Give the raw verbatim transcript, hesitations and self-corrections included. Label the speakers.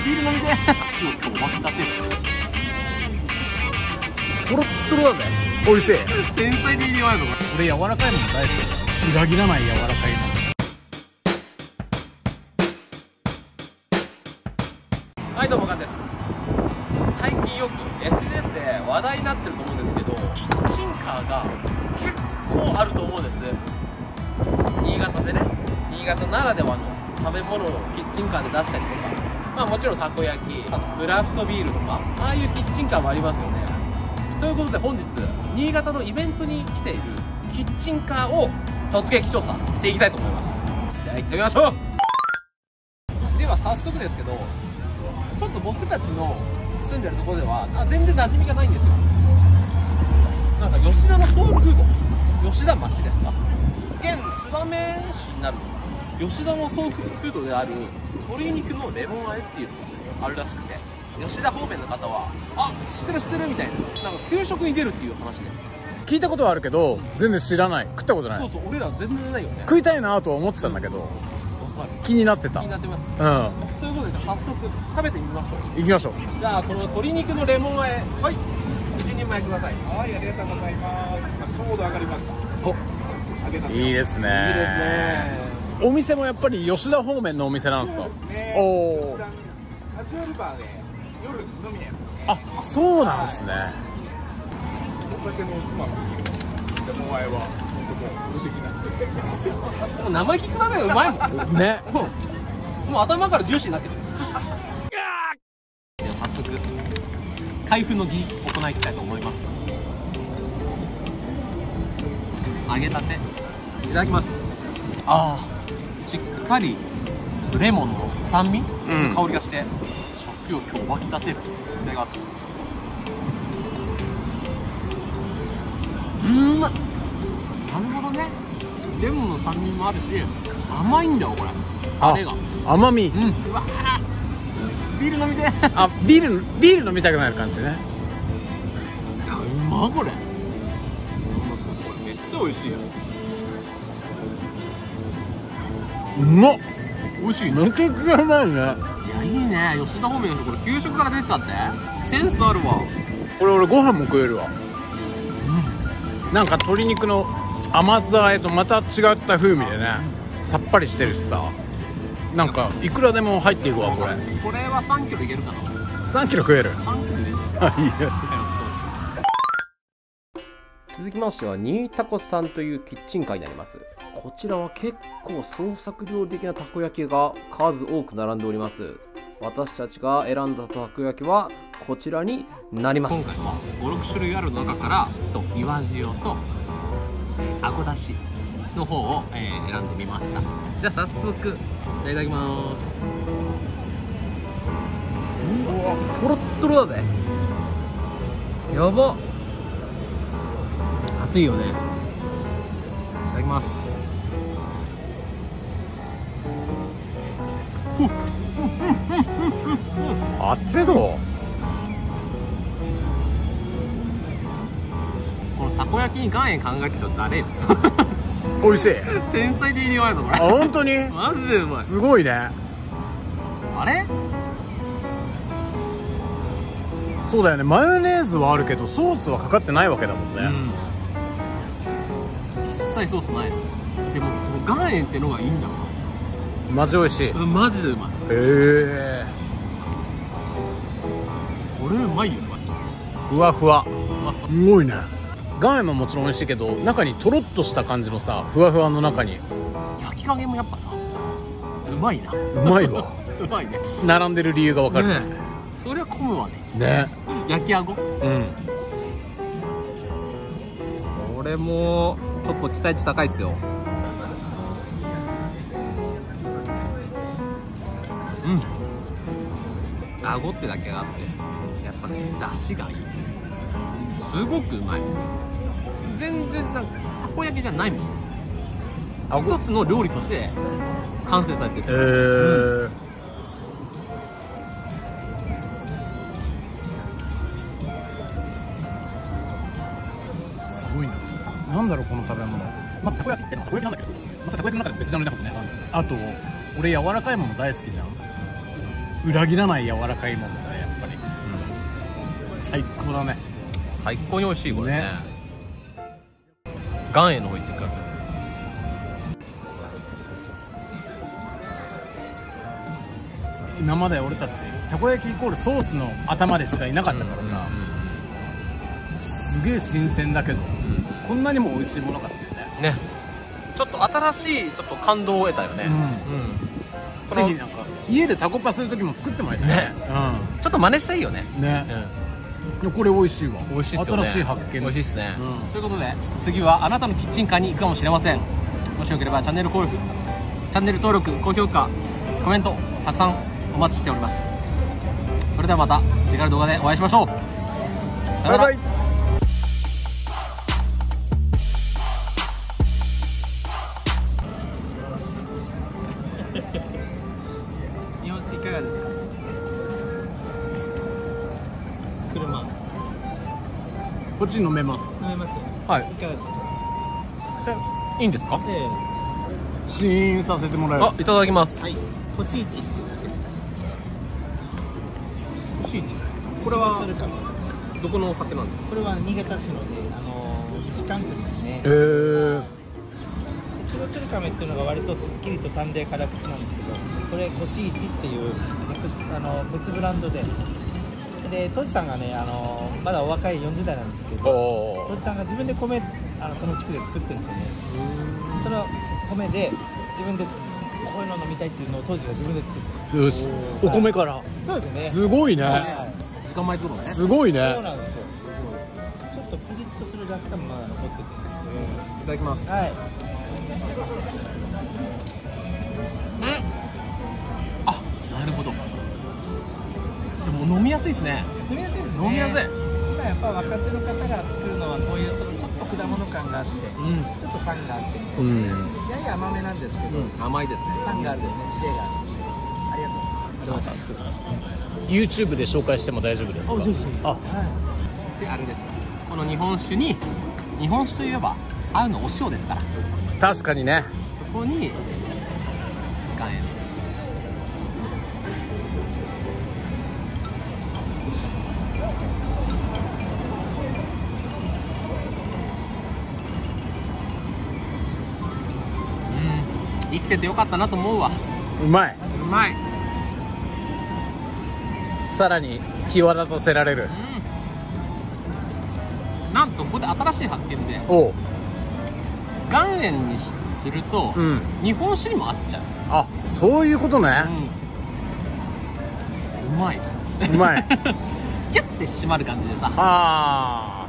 Speaker 1: ビール飲みで今日沸きたてトロットロだぜ。美味しい。天才的に弱いの。俺柔らかいもの大好き。裏切らない柔らかいもの。はいどうも、ガンです。最近よく エスエヌエス で話題になってると思うんですけど、キッチンカーが結構あると思うんです。新潟でね、新潟ならではの食べ物をキッチンカーで出したりとか、まあもちろんたこ焼き、あとクラフトビールとか、ああいうキッチンカーもありますよね。ということで本日、新潟のイベントに来ているキッチンカーを突撃調査していきたいと思います。じゃあ行ってみましょう。では早速ですけど、ちょっと僕たちの住んでるところではあ全然馴染みがないんですよ。なんか吉田のソウルフード、吉田町ですか、現燕市になるのかな。吉田のソウルフードである鶏肉のレモン和えっていうのがあるらしくて、吉田方面の方はあ知ってる知ってるみたいな、なんか給食に出るっていう話で
Speaker 2: 聞いたことはあるけど全然知らない、食ったことない。
Speaker 1: そうそう、俺ら全然ないよね。
Speaker 2: 食いたいなとは思ってたんだけど気になってた。
Speaker 1: 気になってます。
Speaker 2: うん
Speaker 1: ということで早速食べてみましょう。
Speaker 2: 行きましょう。
Speaker 1: じゃあこの鶏肉のレモン和え、はい、一人前ください。
Speaker 3: はい、ありがとうございます。ちょうど上がりました。
Speaker 2: お
Speaker 3: 揚げたて
Speaker 2: いいですね。
Speaker 1: いいですね。
Speaker 2: お店もやっぱり吉田方面のお店なんですか？
Speaker 3: そうですね。
Speaker 2: おお
Speaker 3: 普段カジュアルバーで夜飲みにやるんですね。
Speaker 2: あ、そうなんですね。
Speaker 3: お酒のおつまみレモン和えは本当もう無敵なんで。
Speaker 1: もう生意気くだけどうまいもん
Speaker 2: ね。
Speaker 1: もうもう頭からジューシーになってる。では早速開封の儀行いたいと思います。揚げたていただきます。ああ、しっかりレモンの酸味、
Speaker 2: うん、
Speaker 1: 香りがして食欲を湧き立てる。いただきます。うーん、なるほどね。レモンの酸味もあるし甘いんだよこれ。タレが
Speaker 2: 甘み。
Speaker 1: うん、うわー、ビール飲みで
Speaker 2: あ、ビールビール飲みたくなる感じね。
Speaker 1: いや、うまこれ。これめっちゃ美味しいよ。
Speaker 2: うまっ。
Speaker 1: 美味しいね。
Speaker 2: めちゃくちゃうまいね。
Speaker 1: いや、いいね。吉田方面の人これ給食から出てたって。センスあるわ。
Speaker 2: これ俺ご飯も食えるわ。うん、なんか鶏肉の甘さあえとまた違った風味でね、さっぱりしてるしさ、なんかいくらでも入っていくわこれ。
Speaker 1: これはさんキロいけるかな。
Speaker 2: さんキロ食える。
Speaker 1: さんキロいける。
Speaker 2: あ、いいよ。
Speaker 4: 続きましては新タコさんというキッチンカーになります。こちらは結構創作料理的なたこ焼きが数多く並んでおります。私たちが選んだたこ焼きはこちらになります。
Speaker 1: 今回はご、ろく種類ある中からと岩塩とあごだしの方を、えー、選んでみました。じゃあ早速いただきます。うわ、トロットロだぜ。やばっ、熱いよね。いただきます。
Speaker 2: 熱いど。
Speaker 1: このたこ焼きに岩塩考えてたら誰よ
Speaker 2: 美味しい。
Speaker 1: 天才的にうまいぞこれ。
Speaker 2: あ、本当に
Speaker 1: マジでうまい。
Speaker 2: すごいね。
Speaker 1: あれ、
Speaker 2: そうだよね。マヨネーズはあるけどソースはかかってないわけだもんね。
Speaker 1: うん、一切ソースないの。でもこの岩塩ってのがいいんだわ。
Speaker 2: マジ美味しい。へ
Speaker 1: マジでうまい。
Speaker 2: え。
Speaker 1: これうまいよ。
Speaker 2: ふわふわ。すごいね。岩塩ももちろん美味しいけど、中にとろっとした感じのさ、ふわふわの中に
Speaker 1: 焼き加減もやっぱさうまいな。
Speaker 2: うまいわ。
Speaker 1: うまいね。
Speaker 2: 並んでる理由がわかるね。
Speaker 1: そりゃ混むわね。
Speaker 2: ね。
Speaker 1: 焼きあご、
Speaker 2: うん。
Speaker 1: これもちょっと期待値高いっすよ。うん、あごってだけがあってやっぱね、出汁がいい。すごくうまい。全然なんかたこ焼きじゃないもん。一つの料理として完成されてる。
Speaker 2: へー、うん、すごいな。なんだろうこの食べ物。まずたこ焼きってのはたこ焼きなんだけど、またたこ焼きの中でも別ジャンルだもんね。あと俺柔らかいもの大好きじゃん。 裏切らない柔らかいもんだねやっぱり、うん、最高だね。
Speaker 1: 最高に美味しいこれね。
Speaker 2: ね
Speaker 1: 岩塩の方いってください。
Speaker 2: 今まで俺たちたこ焼きイコールソースの頭でしかいなかったからさ、すげえ新鮮だけど、こんなにも美味しいものかっていうね。
Speaker 1: ね、ちょっと新しいちょっと感動を得たよね。
Speaker 2: うん、ぜひなんか家でタコパする時も作ってもらいたいね。
Speaker 1: ね、ちょっと真似したいよね。
Speaker 2: ね、いやこれ美味しいわ。
Speaker 1: 美味しいっすよね。
Speaker 2: 新しい発見。
Speaker 1: 美味しいっすね。
Speaker 4: ということで次はあなたのキッチンカーに行くかもしれません。もしよければチャンネル登録チャンネル登録高評価コメントたくさんお待ちしております。それではまた次回の動画でお会いしましょう。さよなら。
Speaker 2: バイバイ。
Speaker 5: 日本酒いかがですか？車
Speaker 2: こっち飲めます。
Speaker 5: 飲めます？
Speaker 1: はい。
Speaker 5: いかがですか？
Speaker 1: いいんですか？
Speaker 5: ええ、
Speaker 2: 試飲させてもらえる。
Speaker 1: あ、いただきます。
Speaker 5: はい、星一っていう酒です。
Speaker 1: これは
Speaker 5: 鶴亀、
Speaker 1: どこのお酒なんですか？
Speaker 5: これは新潟市ので、あのー、西関区ですね。
Speaker 2: えー、
Speaker 5: ちの鶴亀っていうのが割とすっきりと淡麗辛口なんですけど、これ星一っていうあの別ブランドで、でトジさんがね、あのまだお若いよんじゅう代なんですけど、トジさんが自分で米あのその地区で作ってるんですよね。その米で自分でこういうの飲みたいっていうのを当時が自分で作ってる。
Speaker 2: よし、お米から。
Speaker 5: そうですね。
Speaker 2: すごいね。
Speaker 5: はい
Speaker 4: 時間前来るのね。
Speaker 2: すごいね。
Speaker 5: そうなんですよ。ちょっとピリッとするガス感もまだ残ってて、
Speaker 4: いただきます。
Speaker 5: はい。
Speaker 4: あ、なるほど。でも飲みやすいですね。
Speaker 5: 飲みやすいですね。
Speaker 4: 飲みやすい。
Speaker 5: 今やっぱ若手の方が作るのはこういうそのちょっと果物感があって、
Speaker 4: うん。
Speaker 5: ちょっと酸があって、
Speaker 2: うん。
Speaker 5: やや甘めなんですけど、
Speaker 4: 甘いですね。
Speaker 5: 酸があるんでね、キレがある。ありがとうございます。
Speaker 2: YouTube で紹介しても大丈夫ですか？
Speaker 5: ぜひ。
Speaker 2: あ、
Speaker 5: はい。
Speaker 4: であれですよ。この日本酒に日本酒といえば合うのお塩ですから。
Speaker 2: 確かにね。
Speaker 4: そこに岩塩。うん、生きててよかったなと思うわ。
Speaker 2: うまい。
Speaker 4: うまい。
Speaker 2: さらに際立たせられる。
Speaker 4: うん、なんとここで新しい発見で
Speaker 2: おう。
Speaker 4: 岩塩にすると、
Speaker 2: うん。
Speaker 4: 日本酒にも合っちゃう。
Speaker 2: あ、そういうことね。
Speaker 4: うん、うまい。
Speaker 2: うまい。
Speaker 4: キュッて締まる感じでさ。
Speaker 2: あ